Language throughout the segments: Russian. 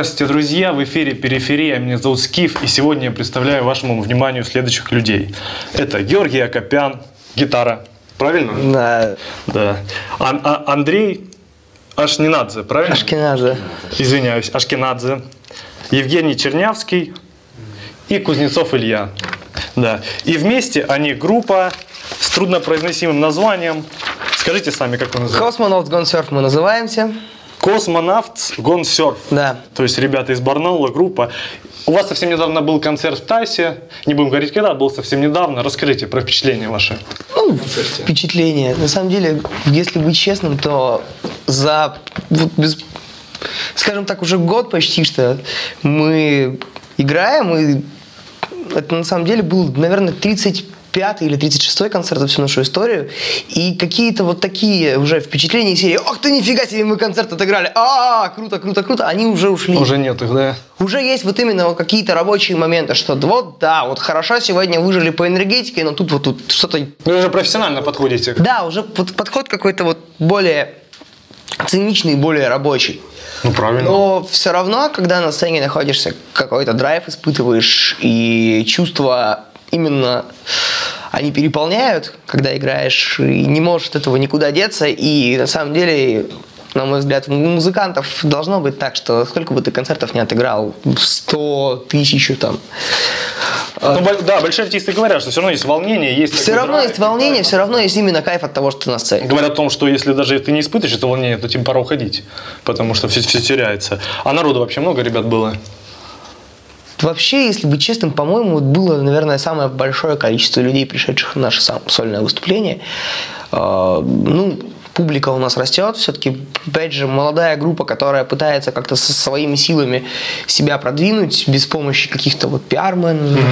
Здравствуйте, друзья! В эфире «Периферия». Меня зовут Скиф, и сегодня я представляю вашему вниманию следующих людей. Это Георгий Акопян, гитара. Правильно? Да. Да. Андрей Ашкенадзе, правильно? Ашкенадзе. Извиняюсь, Ашкенадзе. Евгений Чернявский и Кузнецов Илья. Да. И вместе они группа с труднопроизносимым названием. Скажите сами, как вы называетесь? Cosmonauts Gone Surf мы называемся. Cosmonauts Gone Surf. Да. То есть ребята из Барнаула, группа. У вас совсем недавно был концерт в Тасе. Не будем говорить, когда, был совсем недавно. Расскажите про впечатления ваши. Ну, впечатления. На самом деле, если быть честным, то за, скажем так, уже год почти что мы играем. И это на самом деле был, наверное, 35-й или 36-й концерт за всю нашу историю. И какие-то вот такие уже впечатления серии: «Ох ты, нифига себе, мы концерт отыграли! Круто, круто, круто!» Они уже ушли. Уже нет их, да? Уже есть вот именно вот какие-то рабочие моменты, что вот, да, вот хорошо сегодня выжили по энергетике, но тут что-то... Вы уже профессионально подходите. Да, уже вот подход какой-то вот более циничный, более рабочий. Ну, правильно. Но все равно, когда на сцене находишься, какой-то драйв испытываешь, и чувства именно они переполняют, когда играешь, и не можешь от этого никуда деться. И на самом деле, на мой взгляд, у музыкантов должно быть так, что сколько бы ты концертов не отыграл, 100, 1000 там. Ну, да, большие артисты говорят, что все равно есть волнение, есть... Все равно есть волнение, все равно есть именно кайф от того, что ты на сцене. Говорят о том, что если даже ты не испытываешь это волнение, то тебе пора уходить, потому что все теряется. А народу вообще много, ребят, было? Вообще, если быть честным, по-моему, было, наверное, самое большое количество людей, пришедших на наше сольное выступление. Ну, публика у нас растет, все-таки, опять же, молодая группа, которая пытается как-то со своими силами себя продвинуть без помощи каких-то вот пиар-менеджеров,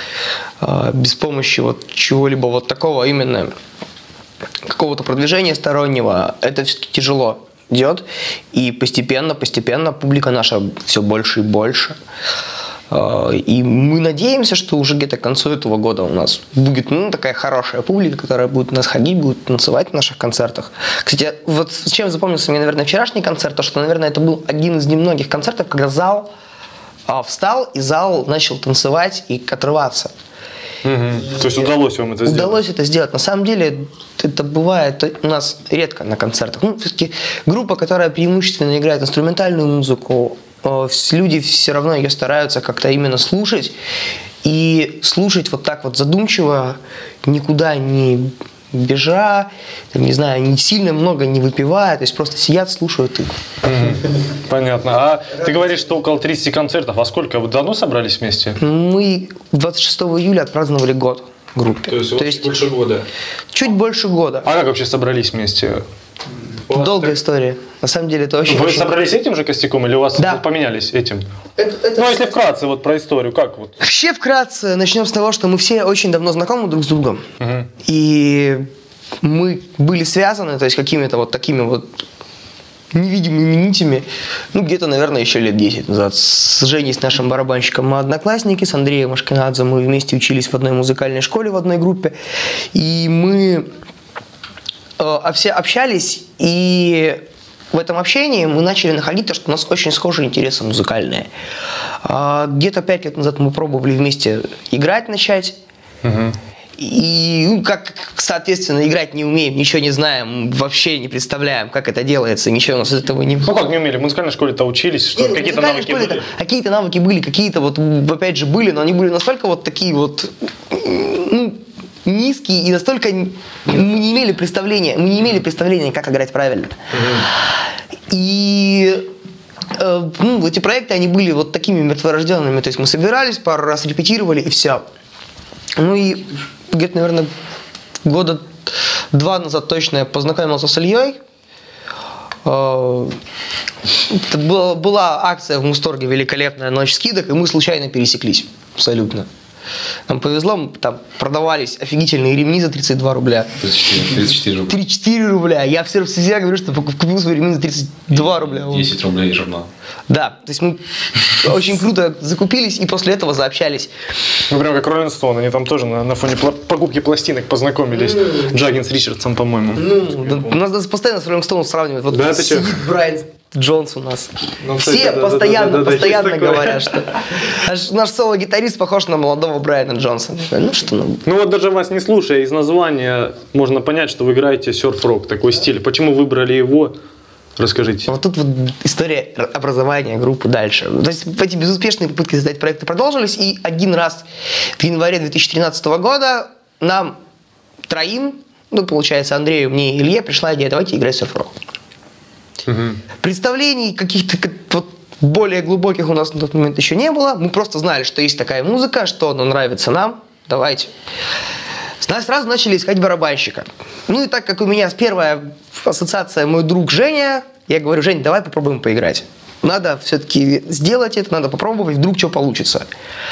без помощи вот чего-либо вот такого именно, какого-то продвижения стороннего. Это все-таки тяжело идет, и постепенно публика наша все больше и больше. И мы надеемся, что уже где-то к концу этого года у нас будет такая хорошая публика, которая будет у нас ходить, будет танцевать на наших концертах. Кстати, вот с чем запомнился мне, наверное, вчерашний концерт, то, что, наверное, это был один из немногих концертов, когда зал встал, и зал начал танцевать и отрываться. То есть удалось вам это сделать? Удалось это сделать. На самом деле, это бывает у нас редко на концертах. Ну, все-таки группа, которая преимущественно играет инструментальную музыку, люди все равно ее стараются как-то именно слушать. И слушать вот так вот задумчиво, никуда не бежа, не знаю, не сильно много не выпивая, то есть просто сидят, слушают их. Понятно. А ты говоришь, что около 30 концертов. А сколько? Вы давно собрались вместе? Мы 26 июля отпраздновали год группе. То есть больше года? Чуть больше года. А как вообще собрались вместе? Долгая история. На самом деле это очень... Вы собрались этим же костяком или у вас поменялись этим? Ну, если вкратце вот про историю, как вот? Вообще вкратце начнем с того, что мы все очень давно знакомы друг с другом. И мы были связаны, то есть какими-то вот такими вот невидимыми нитями, где-то, наверное, еще лет 10 назад. С Женей, с нашим барабанщиком, мы одноклассники, с Андреем Ашкенадзе мы вместе учились в одной музыкальной школе, в одной группе. И мы все общались, и в этом общении мы начали находить то, что у нас очень схожие интересы музыкальные. Где-то 5 лет назад мы пробовали вместе играть начать. И, как, соответственно, играть не умеем, ничего не знаем, вообще не представляем, как это делается, ничего у нас из этого не... Ну как не умели? В музыкальной школе-то учились, что какие-то навыки были? Какие-то навыки были, какие-то вот, опять же, были, но они были настолько вот такие вот, низкие, и настолько мы не имели представления, как играть правильно. И эти проекты, они были вот такими мертворожденными, то есть мы собирались, пару раз репетировали, и все. Ну и где-то, наверное, года 2 назад точно я познакомился с Ильей. Это была акция в Мусторге «Великолепная ночь скидок», и мы случайно пересеклись абсолютно. Нам повезло, там продавались офигительные ремни за 32 рубля. 34 рубля. 34 рубля. Я всегда говорю, что купил свой ремень за 32 рубля. 10 рублей журнал. Да, то есть мы очень круто закупились и после этого заобщались. Ну, прям как Роллинг Стоун, они там тоже на фоне покупки пластинок познакомились. Джаггин с Ричардсом, по-моему. У нас даже постоянно с Роллинг Стоуном сравнивают. Вот да, сидит Брайан Джонс у нас. Ну, кстати, Все да, постоянно есть такое. говорят, что наш соло-гитарист похож на молодого Брайана Джонсона. Ну что, Ну вот даже вас не слушая, из названия можно понять, что вы играете серф-рок, такой стиль. Почему выбрали его? Расскажите. вот тут вот история образования группы дальше. То есть эти безуспешные попытки создать проекты продолжились, и один раз в январе 2013 года нам троим, ну, получается, Андрею, мне и Илье, пришла идея: давайте играть в серф-рок. Представлений каких-то вот более глубоких у нас на тот момент еще не было. Мы просто знали, что есть такая музыка, что она нравится нам. Давайте. Сразу начали искать барабанщика. Ну и так как у меня первая ассоциация мой друг Женя, я говорю: Жень, давай попробуем поиграть. Надо все-таки сделать это, надо попробовать, вдруг что получится.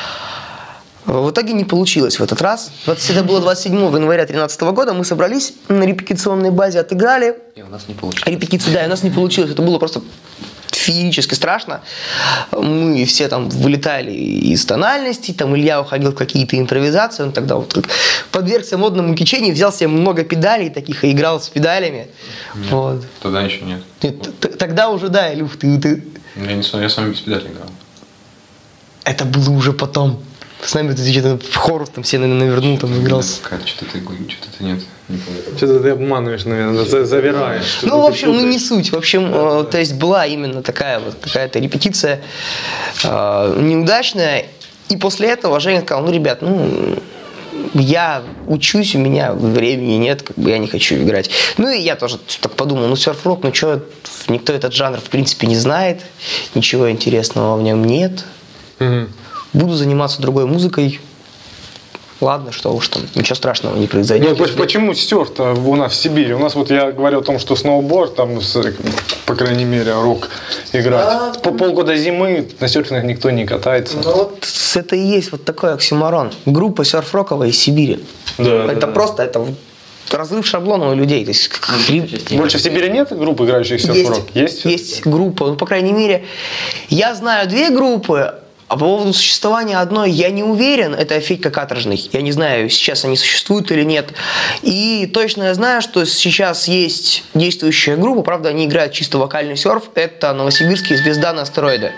В итоге не получилось в этот раз. Это было 27 января 2013 года. Мы собрались на репетиционной базе, отыграли. И у нас не получилось. Репетицию, да, и у нас не получилось. Это было просто феерически страшно. Мы все там вылетали из тональности, там Илья уходил в какие-то импровизации, он тогда вот подвергся модному кичению, взял себе много педалей таких и играл с педалями. Нет, Вот. тогда еще нет. Тогда уже, да, Илюх, ты... Я с вами без педалей играл. Это было уже потом. С нами ты что-то в хорус там все навернул, там игрался. Что-то ты нет. Не помню. Что-то ты обманываешь, наверное, завираешь. Ну, в общем, ну не суть. В общем, то есть была именно такая вот какая-то репетиция неудачная. И после этого Женя сказал: ну, ребят, ну, я учусь, у меня времени нет, как бы я не хочу играть. Ну и я тоже так подумал: ну, серф-рок, ну что, никто этот жанр в принципе не знает, ничего интересного в нем нет. Буду заниматься другой музыкой. Ладно, что уж там, ничего страшного не произойдет. Ну, почему серф-то у нас в Сибири? У нас вот я говорю о том, что сноуборд, там, по крайней мере, рок играть. По полгода зимы на серфингах никто не катается. Ну вот это и есть вот такой оксюморон. Группа серф-роковая из Сибири. Да, Это просто это разрыв шаблона у людей. То есть, больше в Сибири нет групп, играющих серф-рок? Есть группа. Ну, по крайней мере, я знаю 2 группы. А по поводу существования одной я не уверен, это Федька Каторжный. Я не знаю, сейчас они существуют или нет. И точно я знаю, что сейчас есть действующая группа, правда, они играют чисто вокальный серф, это новосибирские «Звезда на астероиды».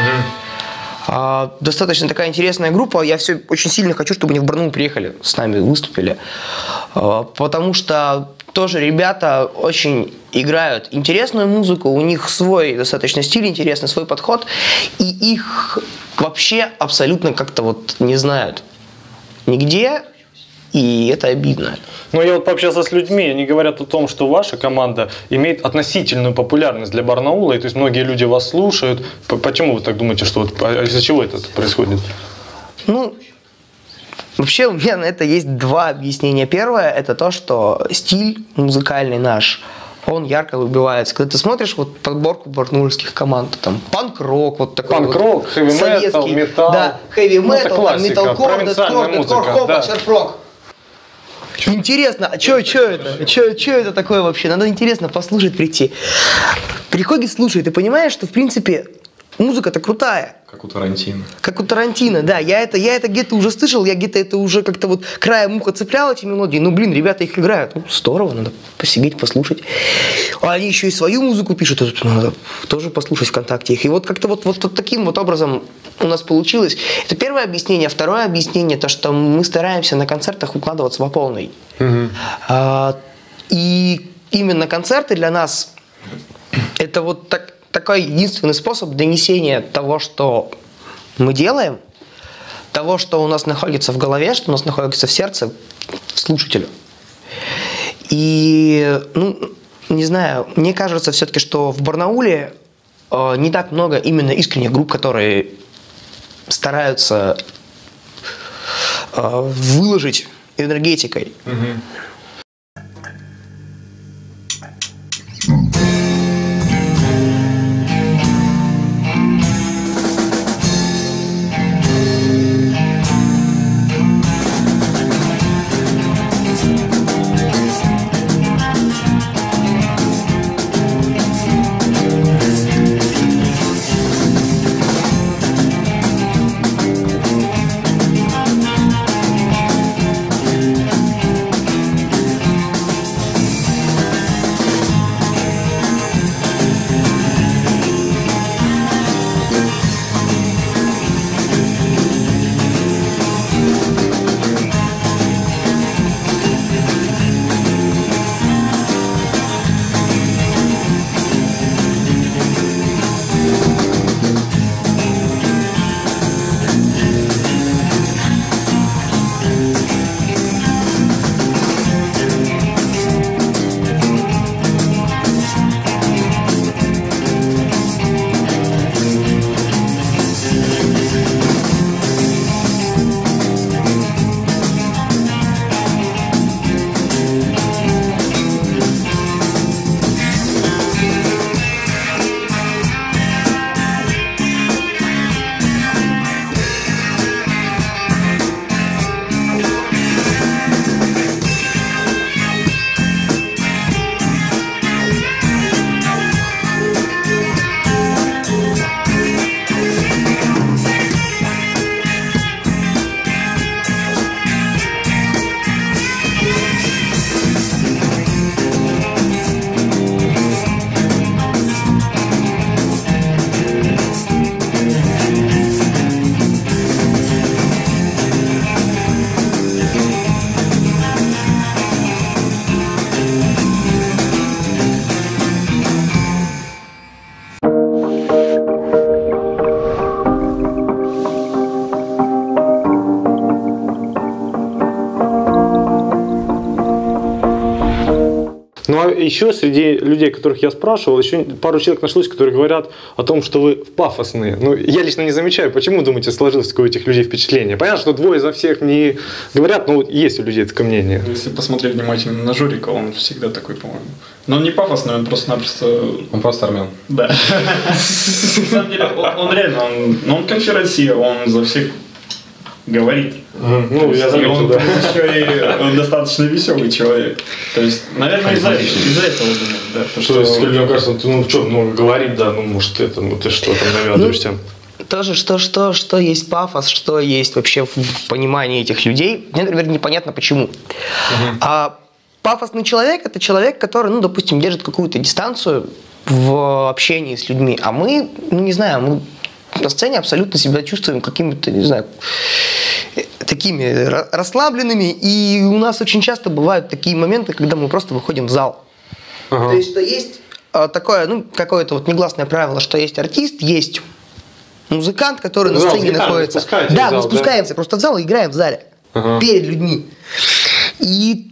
Достаточно такая интересная группа. Я все очень сильно хочу, чтобы они в Барнаул приехали, с нами выступили. Потому что тоже ребята очень играют интересную музыку, у них свой достаточно стиль интересный, свой подход, и их вообще абсолютно как-то вот не знают нигде, и это обидно. Но я вот пообщался с людьми, они говорят о том, что ваша команда имеет относительную популярность для Барнаула, и то есть многие люди вас слушают. Почему вы так думаете, что вот из-за чего это происходит? Ну, вообще у меня на это есть 2 объяснения. Первое – это то, что стиль музыкальный наш, он ярко выбивается. Когда ты смотришь вот подборку барнаульских команд, там панк-рок, вот такой панк-рок, вот хэви-метал, металл. Да, хэви-метал, классика, металкор, провинциальная дэткор, музыка, хоп, да. серф-рок. Интересно, а что это? Что это такое вообще? Надо интересно послушать, прийти. Приходит, слушает, и понимаешь, что в принципе музыка-то крутая. Как у Тарантино. Как у Тарантино, да. Я это где-то уже слышал, я где-то это уже как-то вот краем уха цеплял эти мелодии. Ну, блин, ребята их играют. Ну, здорово, надо посидеть, послушать. А они еще и свою музыку пишут, надо тоже послушать ВКонтакте их. И вот как-то вот таким вот образом у нас получилось. Это первое объяснение. Второе объяснение, то, что мы стараемся на концертах укладываться по полной. И именно концерты для нас это вот такой единственный способ донесения того, что мы делаем, того, что у нас находится в голове, что у нас находится в сердце, слушателю. И, ну, не знаю, мне кажется все-таки, что в Барнауле не так много именно искренних групп, которые стараются выложить энергетикой. еще среди людей, которых я спрашивал, еще пару человек нашлось, которые говорят о том, что вы пафосные. Ну, я лично не замечаю, почему, думаете, сложилось такое у этих людей впечатление? Понятно, что двое за всех не говорят, но есть у людей такое мнение. Если посмотреть внимательно на Жорика, он всегда такой, по-моему. Но он не пафосный, он просто-напросто... Он просто армян. Да. На самом деле, он реально, он конферансье, он за всех говорит. Ну, я заметил, да. Он достаточно веселый человек. То есть, наверное, из-за этого, думаю, да. Что, если мне кажется, ну что, много говорит, да, ну может это, ну ты что там навязываешься? Тоже что есть пафос, что есть вообще в понимании этих людей. Мне, например, непонятно почему. А пафосный человек – это человек, который, ну, допустим, держит какую-то дистанцию в общении с людьми. А мы, ну, не знаю, мы на сцене абсолютно себя чувствуем какими-то, не знаю, такими расслабленными. И у нас очень часто бывают такие моменты, когда мы просто выходим в зал. То есть, что есть такое, ну, какое-то вот негласное правило, что есть артист, есть музыкант, который на сцене находится. Да, мы спускаемся просто в зал и играем в зале. Перед людьми. И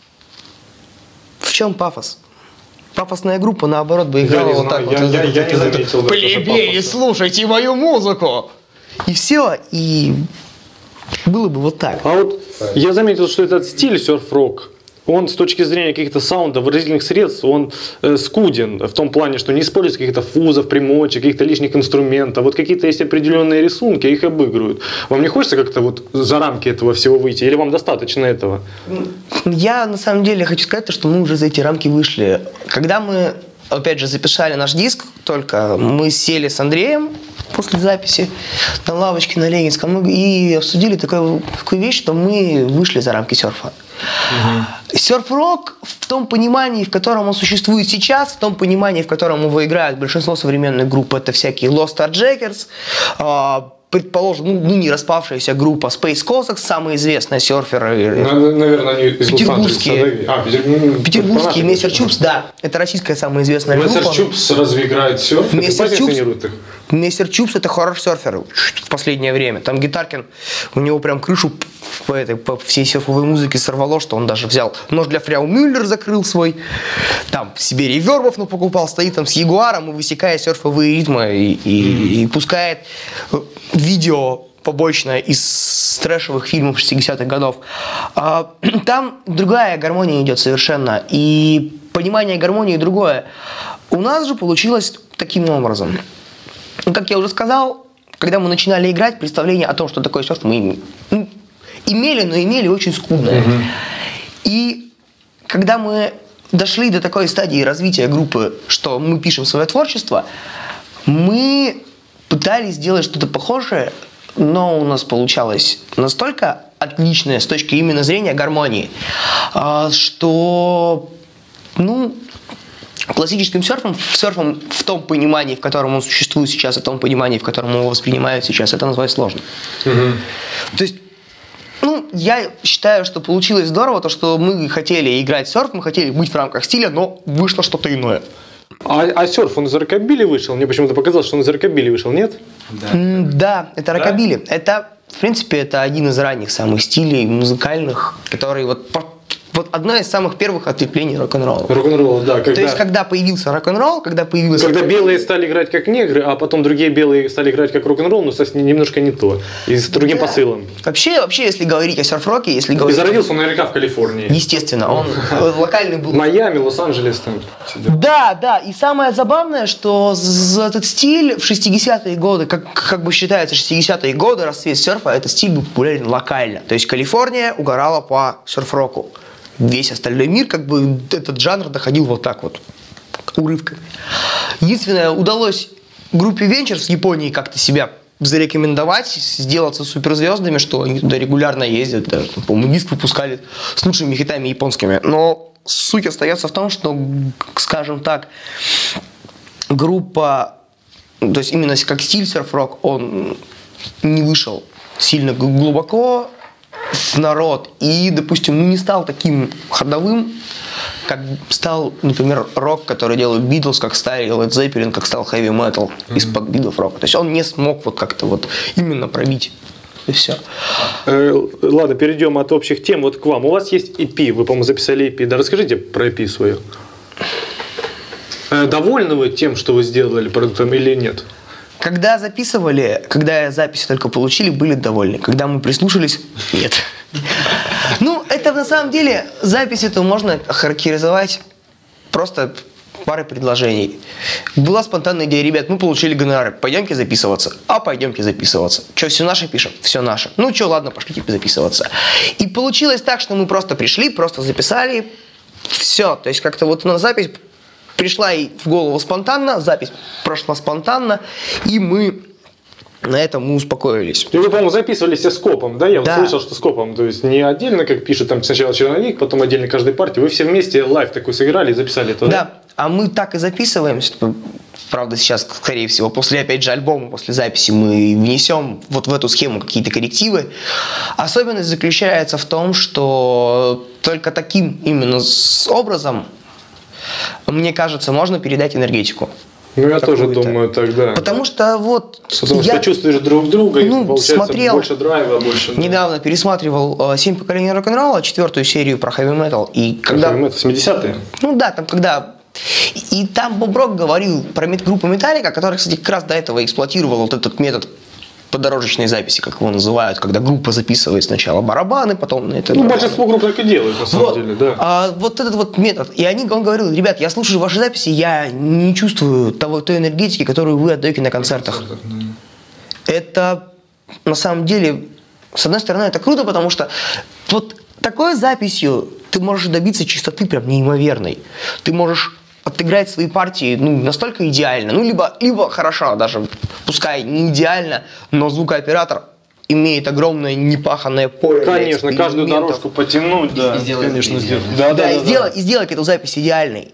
в чем пафос? Пафосная группа, наоборот, бы играла вот так вот. Я не заметил. Плебеи, слушайте мою музыку! И все, и было бы вот так. А вот я заметил, что этот стиль серф-рок, он с точки зрения каких-то саундов, выразительных средств, он скуден в том плане, что не используется каких-то фузов, примочек, каких-то лишних инструментов. Вот какие-то есть определенные рисунки, их обыгрывают. Вам не хочется как-то вот за рамки этого всего выйти? Или вам достаточно этого? Я на самом деле хочу сказать, что мы уже за эти рамки вышли. Когда мы, опять же, записали наш диск, только мы сели с Андреем после записи на лавочке на Ленинском и обсудили такую вещь, что мы вышли за рамки серфа. Серф-рок в том понимании, в котором он существует сейчас, в том понимании, в котором его играют большинство современных групп, это всякие Lost Starjackers, предположим, ну не распавшаяся группа Space Cossacks, самые известные серферы. Наверное, они из петербургские. Петербургские Мессер Чупс, да. Это российская самая известная группа. Мессер Чупс разве играет серф? Мессер Чупс это хоррор-серфер в последнее время. Там Гитаркин, у него прям крышу по всей серфовой музыке сорвало, что он даже взял нож для Фряу Мюллер, закрыл свой, там себе ревербов покупал, стоит там с Ягуаром и высекает серфовые ритмы и пускает видео побочное из трэшевых фильмов 60-х годов. Там другая гармония идет совершенно, и понимание гармонии другое. У нас же получилось таким образом. Как я уже сказал, когда мы начинали играть, представление о том, что такое серф, мы имели, но имели очень скудное. И когда мы дошли до такой стадии развития группы, что мы пишем свое творчество, мы пытались сделать что-то похожее, но у нас получалось настолько отличное с точки именно зрения гармонии, что, классическим серфом в том понимании, в котором он существует сейчас, и в том понимании, в котором его воспринимают сейчас, это назвать сложно. То есть, я считаю, что получилось здорово, то, что мы хотели играть в серф, мы хотели быть в рамках стиля, но вышло что-то иное. А серф, он из рокобили вышел? Мне почему-то показалось, что он из рокобили вышел, нет? Да, это рокобили. Это, в принципе, это один из ранних самых стилей музыкальных, который вот одно из самых первых ответвлений рок-н-ролла. Рок-н-ролл, да. То есть, когда появился рок-н-ролл, когда белые стали играть как негры, а потом другие белые стали играть как рок-н-ролл, но немножко не то. И с другим посылом. Вообще, если говорить о серф-роке, И зародился он наверняка в Калифорнии. Естественно, он локальный был. Майами, Лос-Анджелес там. Да. И самое забавное, что этот стиль в 60-е годы, как бы считается, 60-е годы, расцвет серфа, этот стиль был популярен локально. То есть Калифорния угорала по серф-року. Весь остальной мир, этот жанр доходил вот так вот, урывками. Единственное, удалось группе Ventures в Японии как-то себя зарекомендовать, сделаться суперзвездами, что они туда регулярно ездят, да, по-моему, диск выпускали с лучшими хитами японскими. Но суть остается в том, что, скажем так, группа, то есть именно как стиль серф-рок, он не вышел сильно глубоко в народ и, допустим, не стал таким ходовым, как стал, например, рок, который делают Битлз, как стал Led Zeppelin, как стал хэви метал из-под Битлз рока. То есть он не смог вот как-то вот именно пробить. И все. Ладно, перейдем от общих тем вот к вам. У вас есть EP, вы, по-моему, записали EP. Да, расскажите про EP свою. Довольны вы тем, что вы сделали продуктом или нет? Когда записывали, когда записи только получили, были довольны. Когда мы прислушались, нет. Ну, это на самом деле, запись это можно охарактеризовать просто парой предложений. Была спонтанная идея, ребят, мы получили гонорары, пойдемте записываться. А пойдемте записываться. Что, все наше пишем? Все наше. Ну что, ладно, пошлите записываться. И получилось так, что мы просто пришли, просто записали, все. То есть как-то вот на запись пришла и в голову спонтанно, запись прошла спонтанно, и мы на этом мы успокоились. И вы, по-моему, записывались все скопом, да? Я Да. слышал, что скопом. То есть не отдельно, как пишет там сначала черновик, потом отдельно каждой партии. Вы все вместе лайв такой сыграли и записали это, Да, а мы так и записываемся. Правда, сейчас, скорее всего, после, опять же, альбома, после записи мы внесем вот в эту схему какие-то коррективы. Особенность заключается в том, что только таким именно образом, мне кажется, можно передать энергетику. Ну, я тоже Какую-то. думаю тогда. Потому что вот Потому что чувствуешь друг друга, и получается смотрел, больше драйва, больше... недавно пересматривал «7 поколений рок-н-ролла», 4-ю серию про хэви-метал. И когда... Это 80-е? Ну да, там когда... И там Боб Рок говорил про группу Металлика, которая, кстати, как раз до этого эксплуатировала вот этот метод подорожечной записи, как его называют, когда группа записывает сначала барабаны, потом на это... Ну, большинство групп так и делают, на самом деле, да. Вот этот вот метод. И он говорил, ребят, я слушаю ваши записи, я не чувствую той энергетики, которую вы отдаете на концертах. Это, на самом деле, с одной стороны, это круто, потому что вот такой записью ты можешь добиться чистоты прям неимоверной. Ты можешь отыграть свои партии настолько идеально, либо хорошо, даже пускай не идеально, но звукооператор имеет огромное непаханное поле. Конечно, каждую дорожку потянуть, да, конечно, сделать. Да, и сделать эту запись идеальной.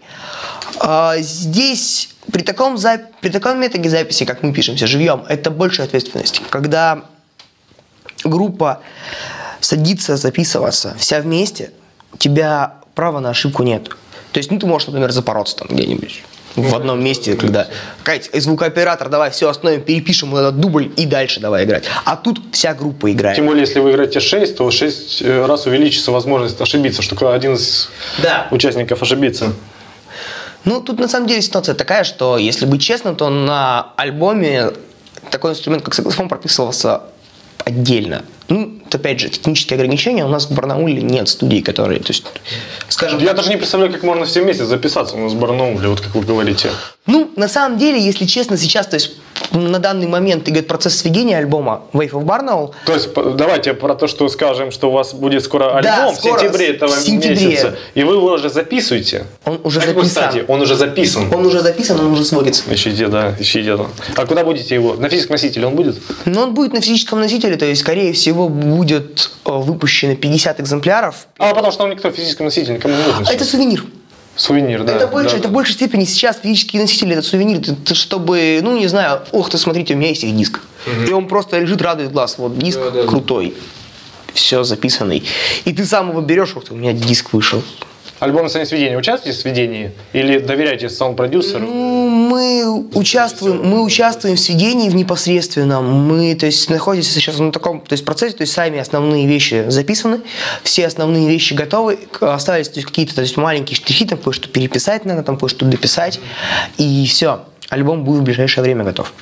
Здесь при таком методе записи, как мы пишемся живьем, это больше ответственность. Когда группа садится записываться вся вместе, у тебя права на ошибку нет. То есть, ты можешь, например, запороться там где-нибудь в одном месте, когда звукооператор, давай все остановим, перепишем этот дубль и дальше давай играть. А тут вся группа играет. Тем более, если вы играете 6, то 6 раз увеличится возможность ошибиться, что один из участников ошибится. Ну, тут на самом деле ситуация такая, что, если быть честным, то на альбоме такой инструмент, как саксофон, прописывался отдельно. Опять же, технические ограничения. У нас в Барнауле нет студий, которые, то есть, скажем... Я даже не представляю, как можно все вместе записаться у нас в Барнауле, вот как вы говорите. На самом деле, если честно, сейчас, то есть, на данный момент идет процесс сведения альбома Wave of Barnaul. То есть, давайте про то, что скажем, что у вас будет скоро альбом в сентябре этого месяца, и вы его уже записываете. Он уже записан. Кстати, он уже записан. Он уже записан, он уже сводится. Ищите. А куда будете его? На физическом носителе он будет? Он будет на физическом носителе, то есть, скорее всего, будет выпущено 50 экземпляров. Потому что он никто физический носитель никому не нужен. Это сувенир. Сувенир, да. Это в большей степени сейчас физические носители, это сувенир, чтобы, не знаю, смотрите, у меня есть их диск. И он просто лежит, радует глаз. Вот диск крутой, все записанный. И ты сам его берешь, у меня диск вышел. Альбом «Сведение». Участвуете в сведении? Или доверяете саунд-продюсеру? Мы участвуем в сведении в непосредственном. Мы, то есть, находимся сейчас на таком, то есть, процессе, то есть, сами основные вещи записаны, все основные вещи готовы, остались, то есть, какие-то, то есть, маленькие штрихи, там кое-что переписать надо, там кое-что дописать, и все. Альбом будет в ближайшее время готов.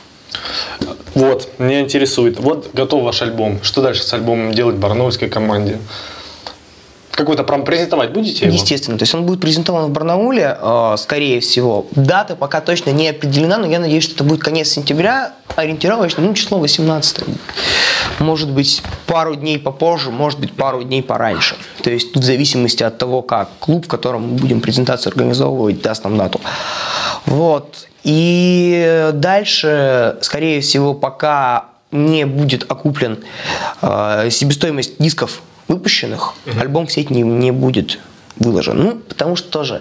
Вот, меня интересует. Вот готов ваш альбом. Что дальше с альбомом делать барнаульской команде? Какой-то презентовать будете его? Естественно. То есть он будет презентован в Барнауле, скорее всего. Дата пока точно не определена, но я надеюсь, что это будет конец сентября, ориентировочно, число 18. Может быть, пару дней попозже, может быть, пару дней пораньше. То есть в зависимости от того, как клуб, в котором мы будем презентацию организовывать, даст нам дату. Вот. И дальше, скорее всего, пока не будет окуплен себестоимость дисков, выпущенных, альбом в сеть не будет выложен. Потому что тоже...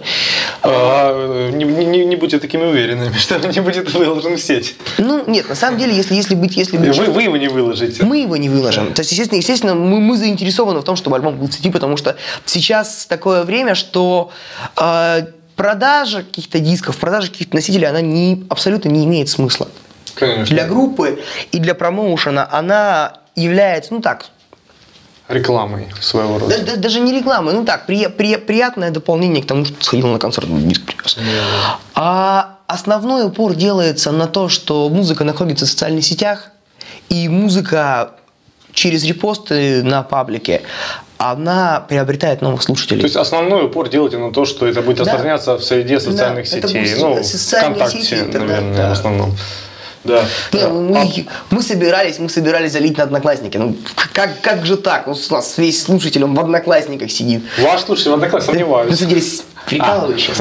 Не будьте такими уверенными, что он не будет выложен в сеть. Нет, на самом деле, если быть... Вы его не выложите. Мы его не выложим. То есть, естественно, мы заинтересованы в том, чтобы альбом был в сети, потому что сейчас такое время, что продажа каких-то дисков, продажа каких-то носителей, она абсолютно не имеет смысла. Конечно. Для группы и для промоушена она является, рекламой своего рода. Даже не рекламой, ну так, приятное дополнение к тому, что сходил на концерт, диск привез. А основной упор делается на то, что музыка находится в социальных сетях, и музыка через репосты на паблике, она приобретает новых слушателей. То есть основной упор делаете на то, что это будет распространяться в среде социальных сетей. Ну, ВКонтакте, наверное, в основном. Да. Мы собирались залить на Одноклассники. Ну, как же так? У нас весь слушатель, он в Одноклассниках сидит. Ваш слушатель в Одноклассниках, сомневаюсь. На самом деле, прикалываюсь сейчас.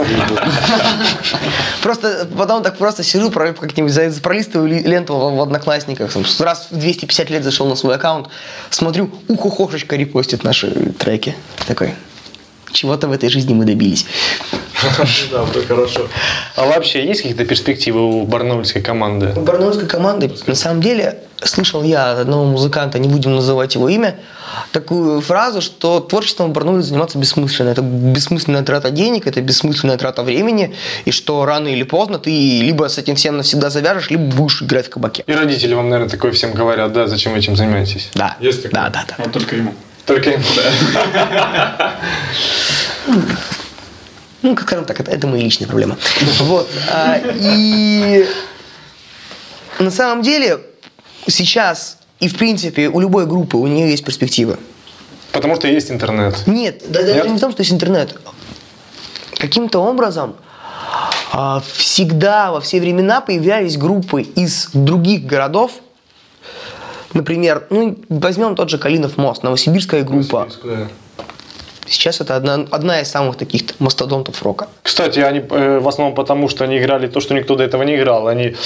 Просто потом так просто сижу, как-нибудь пролистываю ленту в Одноклассниках. Раз в 250 лет зашел на свой аккаунт, смотрю, ухо-хошечка репостит наши треки. Такой, чего-то в этой жизни мы добились. Да, хорошо. А вообще есть какие-то перспективы у барнаульской команды? У барнаульской команды, на самом деле, слышал я от одного музыканта, не будем называть его имя, такую фразу, что творчеством в Барнауле заниматься бессмысленно. Это бессмысленная трата денег, это бессмысленная трата времени, и что рано или поздно ты либо с этим всем навсегда завяжешь, либо будешь играть в кабаке. И родители вам, наверное, такое всем говорят, да, зачем вы этим занимаетесь? Да. Есть такое? Да. Вот только ему. Только ему. Ну, скажем так, это мои личные проблемы. Вот. И на самом деле сейчас и в принципе у любой группы у нее есть перспективы. Потому что есть интернет. Нет, даже не в том, что есть интернет. Каким-то образом всегда, во все времена появлялись группы из других городов. Например, возьмем тот же Калинов мост, новосибирская группа. Сейчас это одна из самых таких мастодонтов рока. Кстати, они в основном потому, что они играли то, что никто до этого не играл. Они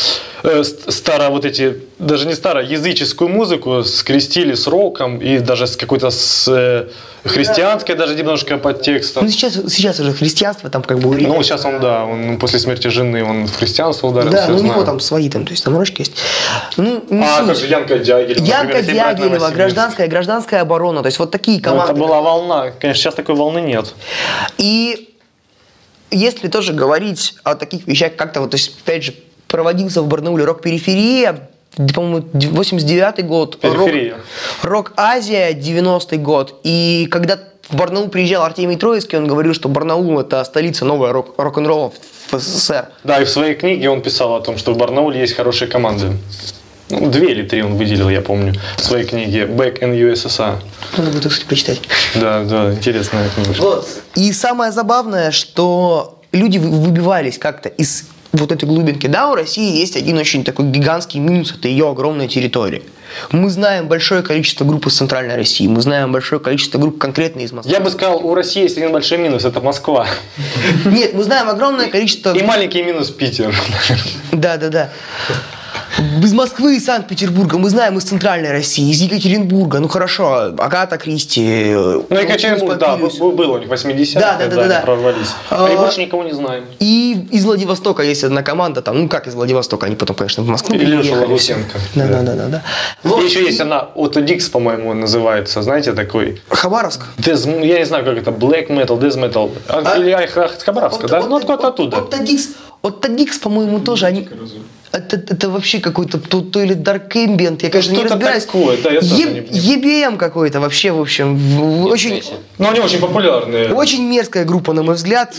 даже не языческую музыку скрестили с роком и даже с какой-то христианской даже немножко подтекстом. Ну, сейчас уже христианство там как бы... Ну, сейчас он после смерти жены, он в христианство ударился. Да, у него там свои, то есть там рочки есть. Как же Янка Дягилева. Янка Дягилева, гражданская оборона, то есть вот такие команды. Это была волна, конечно, сейчас такой волны нет. И если тоже говорить о таких вещах, как-то вот, то есть, опять же, проводился в Барнауле рок-периферия, по-моему, 89-й год, рок-Азия, 90-й год. И когда в Барнаул приезжал Артемий Троицкий, он говорил, что Барнаул – это столица новая рок-н-ролла в СССР. Да, и в своей книге он писал о том, что в Барнауле есть хорошие команды. 2 или 3 он выделил, я помню, в своей книге «Back in USSR». Надо будет, кстати, почитать. Да, интересная книга. Вот. И самое забавное, что люди выбивались как-то из вот этой глубинки. Да, у России есть один очень такой гигантский минус, это ее огромная территория. Мы знаем большое количество групп из Центральной России, мы знаем большое количество групп конкретно из Москвы. Я бы сказал, у России есть один большой минус, это Москва. Нет, мы знаем огромное количество... И маленький минус Питер. Да. Из Москвы и Санкт-Петербурга, мы знаем из Центральной России, из Екатеринбурга, хорошо, Агата Кристи. Екатеринбург, да, был у них 80-х, когда они прорвались. И больше никого не знаем. И из Владивостока есть одна команда, там, как из Владивостока, они потом, конечно, в Москву переехали. Илюша Лагусенко. Да. И еще есть она, Ото Дикс, по-моему, называется, знаете, такой. Хабаровск? Я не знаю, как это, Black Metal, Death Metal. Или из Хабаровска, да? Ну, откуда-то оттуда. Ото Дикс, по-моему, тоже они... Это вообще какой-то то ли Dark Ambient, я, конечно, не разбираюсь. EBM какой-то вообще, в общем, очень... Но они очень популярные. Очень мерзкая группа, на мой взгляд.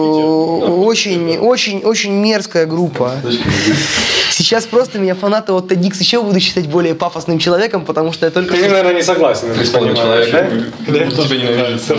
Очень мерзкая группа. Сейчас просто меня фанаты от Дикс еще будут считать более пафосным человеком, потому что я только... Ты, наверное, не согласен. Человек, да? Тебя не нравится.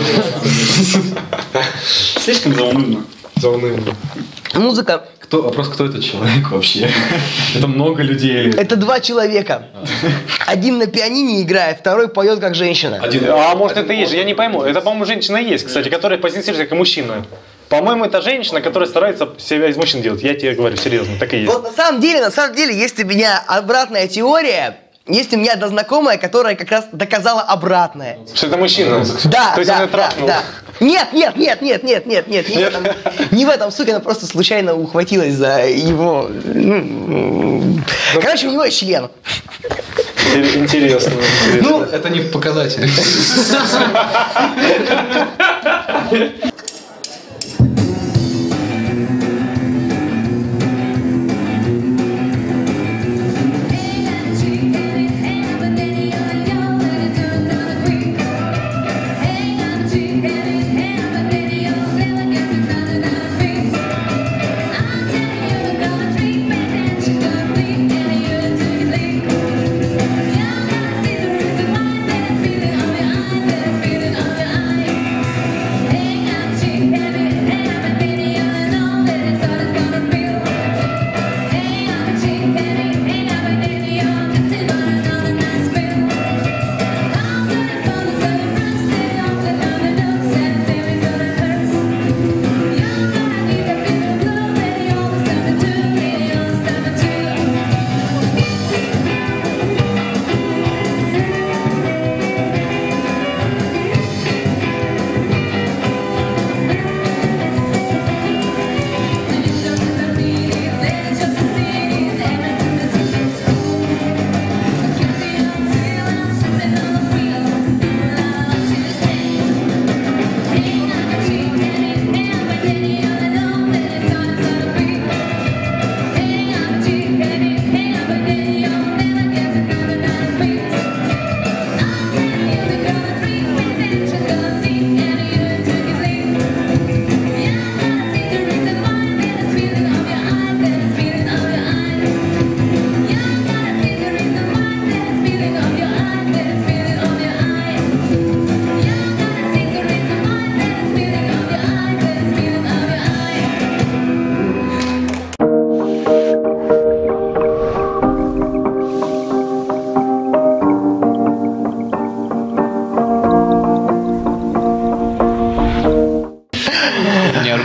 Слишком заунывно. Музыка... Вопрос, кто этот человек вообще? Это много людей? Это 2 человека. Один на пианине играет, второй поет как женщина. А может это есть? Я не пойму. Это, по-моему, женщина есть, кстати, которая позиционируется как мужчина. По-моему, это женщина, которая старается себя из мужчин делать. Я тебе говорю, серьезно, так и есть. Вот на самом деле, есть у меня обратная теория. Есть у меня одна знакомая, которая как раз доказала обратное. Что это мужчина? Да, то есть она трахнула. Да. Нет. Не в этом, сука, она просто случайно ухватилась за его... Короче, у него есть член. Интересно. Ну, это не показатель.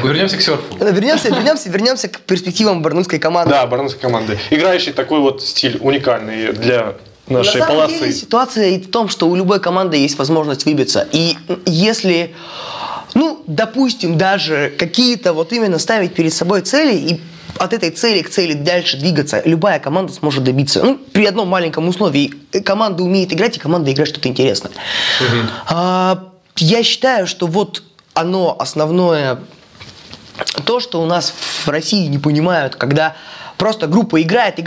Вернемся к серфу. Вернемся к перспективам барнаульской команды. Да, барнаульской команды. Играющий такой вот стиль уникальный для нашей На самом полосы. деле ситуация и в том, что у любой команды есть возможность выбиться. И если, допустим, даже какие-то вот именно ставить перед собой цели и от этой цели к цели дальше двигаться, любая команда сможет добиться. При одном маленьком условии. Команда умеет играть, и команда играет что-то интересное. Я считаю, что вот оно основное, то, что у нас в России не понимают, когда просто группа играет,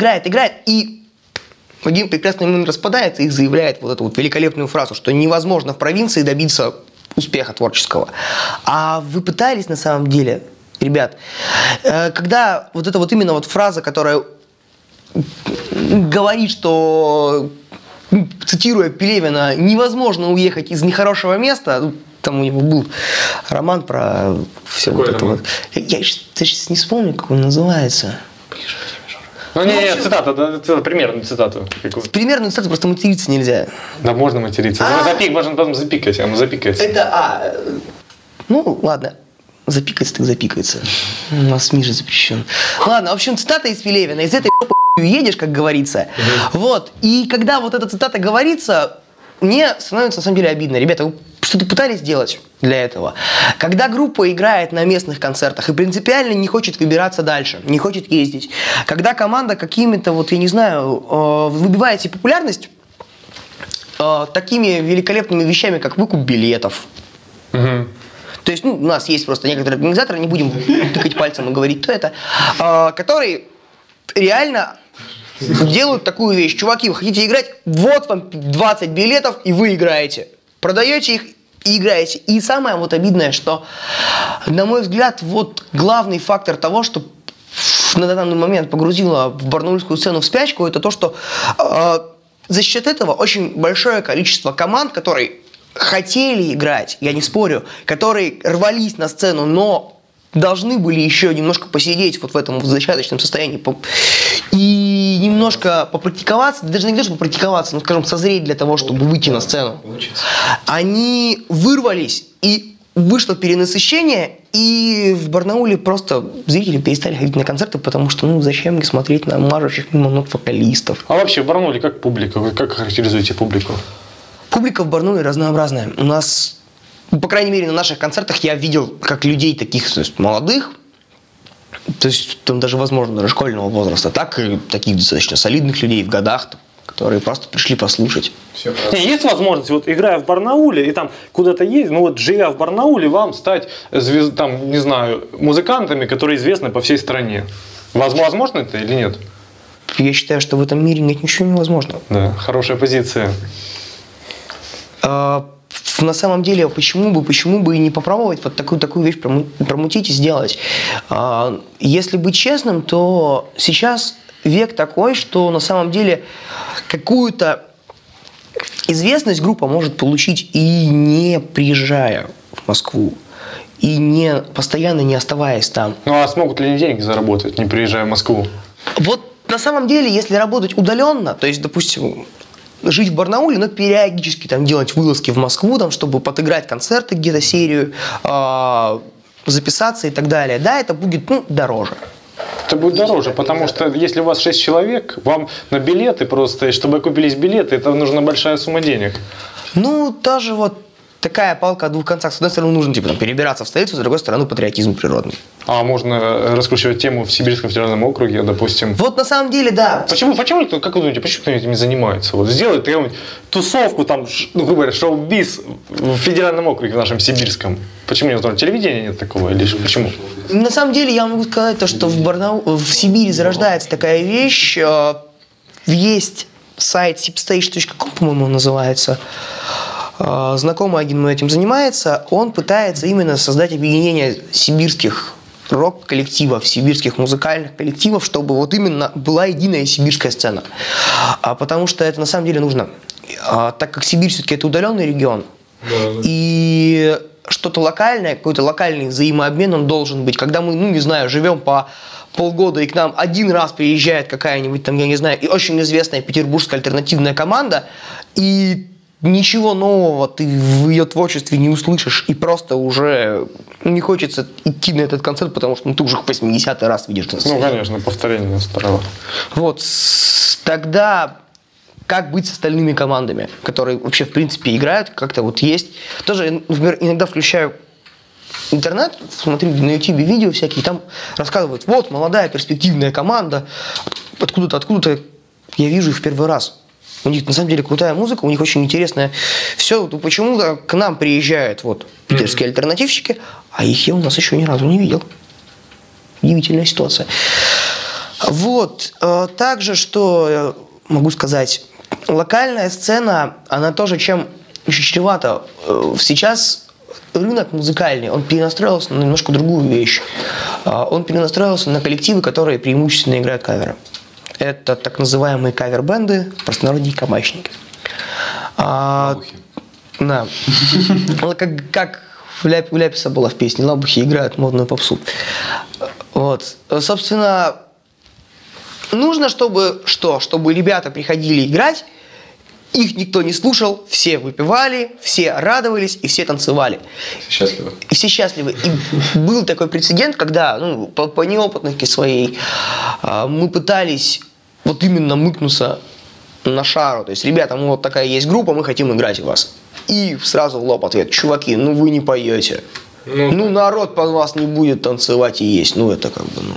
и в один прекрасный момент распадается и заявляет вот эту вот великолепную фразу, что невозможно в провинции добиться успеха творческого. А вы пытались на самом деле, ребят, когда вот эта вот именно вот фраза, которая говорит, что, цитируя Пелевина, невозможно уехать из нехорошего места, там у него был роман про все вот это вот. Я сейчас не вспомню, как он называется. Цитата, примерную цитату. Примерную цитату просто материться нельзя. Да, можно материться. Можно потом запикать, запикается. Это, ладно. Запикается так запикается. У нас в мире запрещен. Ладно, в общем, цитата из Пелевина. Из этой едешь, как говорится. Вот. И когда вот эта цитата говорится, мне становится на самом деле обидно. Ребята, вы что-то пытались сделать для этого? Когда группа играет на местных концертах и принципиально не хочет выбираться дальше, не хочет ездить, когда команда какими-то, вот я не знаю, выбивает себе популярность такими великолепными вещами, как выкуп билетов. То есть, у нас есть просто некоторые организаторы, не будем тыкать пальцем и говорить, кто это, которые реально делают такую вещь. Чуваки, вы хотите играть? Вот вам 20 билетов, и вы играете. Продаете их и играете. И самое вот обидное, что, на мой взгляд, вот главный фактор того, что на данный момент погрузило в барнаульскую сцену в спячку, это то, что за счет этого очень большое количество команд, которые хотели играть, я не спорю, которые рвались на сцену, но должны были еще немножко посидеть вот в этом зачаточном состоянии и немножко попрактиковаться, даже не то, чтобы попрактиковаться, но, скажем, созреть для того, чтобы выйти на сцену. Они вырвались, и вышло перенасыщение, и в Барнауле просто зрители перестали ходить на концерты, потому что, зачем мне смотреть на мажущих мимо ног вокалистов. А вообще в Барнауле как публика? Вы как характеризуете публику? Публика в Барнауле разнообразная. У нас, по крайней мере, на наших концертах я видел как людей таких, то есть, молодых, то есть там даже, возможно, даже школьного возраста, так и таких достаточно солидных людей в годах, которые просто пришли послушать. Есть возможность, вот играя в Барнауле и там куда-то ездить, живя в Барнауле, вам стать музыкантами, которые известны по всей стране. Возможно это или нет? Я считаю, что в этом мире нет ничего невозможного. Да, хорошая позиция. На самом деле, почему бы и не попробовать вот такую вещь промутить и сделать? Если быть честным, то сейчас век такой, что на самом деле какую-то известность группа может получить и не приезжая в Москву, и постоянно не оставаясь там. А смогут ли они деньги заработать, не приезжая в Москву? Вот на самом деле, если работать удаленно, то есть, допустим, жить в Барнауле, но периодически там делать вылазки в Москву, там, чтобы подыграть концерты, где-то серию, записаться и так далее. Да, это будет дороже. Это будет дороже, потому что если у вас 6 человек, вам на билеты просто, чтобы купились билеты, это нужна большая сумма денег. Тоже вот такая палка о двух концах. С одной стороны, нужно перебираться в столицу, с другой стороны, патриотизм природный. А можно раскручивать тему в Сибирском федеральном округе, допустим. Вот на самом деле, да. Почему, как вы думаете, почему кто этим не занимается? Вот сделать какую-нибудь тусовку, там, грубо говоря, шоу-биз в федеральном округе, в нашем сибирском. Почему не возможно? Телевидения нет такого? Или почему? На самом деле, я могу сказать, что в Сибири зарождается такая вещь. Есть сайт sipstage.com, по-моему, называется. Знакомый один мой этим занимается. Он пытается именно создать объединение сибирских рок-коллективов, сибирских музыкальных коллективов, чтобы вот именно была единая сибирская сцена. Потому что это на самом деле нужно. Так как Сибирь все-таки это удаленный регион, и что-то локальное, какой-то локальный взаимообмен он должен быть. Когда мы, не знаю, живем по полгода, и к нам один раз приезжает какая-нибудь там, я не знаю, и очень известная петербургская альтернативная команда, и ничего нового ты в ее творчестве не услышишь, и просто уже не хочется идти на этот концерт, потому что ты уже в 80-й раз видишь на сцене. Ну, конечно, повторение старого. Вот, тогда как быть с остальными командами, которые вообще в принципе играют, как-то вот есть. Тоже, например, иногда включаю интернет, смотрю на YouTube видео всякие, там рассказывают, вот, молодая перспективная команда, откуда-то я вижу их в первый раз. У них на самом деле крутая музыка, у них очень интересная. Все, почему-то к нам приезжают вот питерские альтернативщики, а их я у нас еще ни разу не видел. Удивительная ситуация. Вот, также, что могу сказать, локальная сцена, она тоже чем чревата. Сейчас рынок музыкальный, он перенастроился на немножко другую вещь. Он перенастроился на коллективы, которые преимущественно играют каверы. Это так называемые кавер-бенды, в простонародье кабачники. Да. Как у Ляписа было в песне «Лабухи играют модную попсу». Вот. Собственно, нужно, чтобы ребята приходили играть, их никто не слушал, все выпивали, все радовались и все танцевали. Все счастливы. И все счастливы. И был такой прецедент, когда по неопытности своей мы пытались вот именно мыкнуться на шару. То есть, ребята, вот такая есть группа, мы хотим играть у вас. И сразу в лоб ответ: чуваки, вы не поете. Народ под вас не будет танцевать и есть. Это как бы,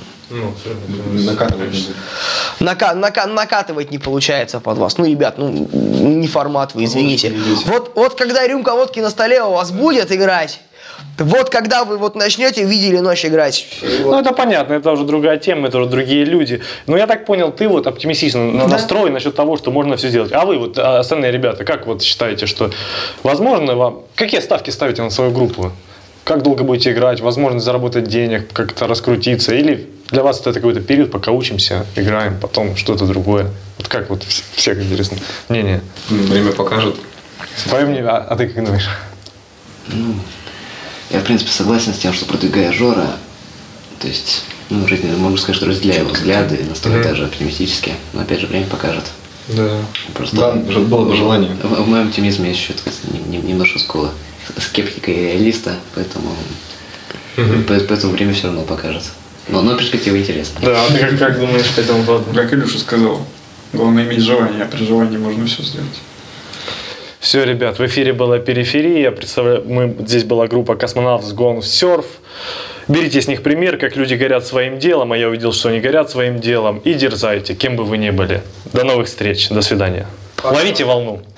накатывать не получается под вас. Ребят, не формат вы, извините. Вот когда рюмка водки на столе у вас будет играть, вот когда вы начнете «Видели ночь» играть. Это понятно, это уже другая тема, это уже другие люди. Но я так понял, ты оптимистично настроен насчет того, что можно все сделать. А вы, остальные ребята, как считаете, что возможно вам... Какие ставки ставите на свою группу? Как долго будете играть? Возможно заработать денег, как-то раскрутиться? Или для вас это какой-то период, пока учимся, играем, потом что-то другое? Как всех интересно мнение? Время покажет. Твое мнение, а ты как думаешь? Я, в принципе, согласен с тем, что продвигая Жора. То есть, могу сказать, что разделяю его взгляды, настолько даже оптимистические. Но, опять же, время покажет. Да. Просто было бы желание. В моем оптимизме есть еще немножко скептика и реалиста, поэтому время все равно покажет. Но перспектива интересная. Да, а ты как думаешь по этому поводу? Как Илюша сказал, главное иметь желание, а при желании можно все сделать. Все, ребят, в эфире была «Периферия». Здесь была группа Cosmonauts Gone Surf. Берите с них пример, как люди горят своим делом, а я увидел, что они горят своим делом. И дерзайте, кем бы вы ни были. До новых встреч, до свидания. Ловите волну.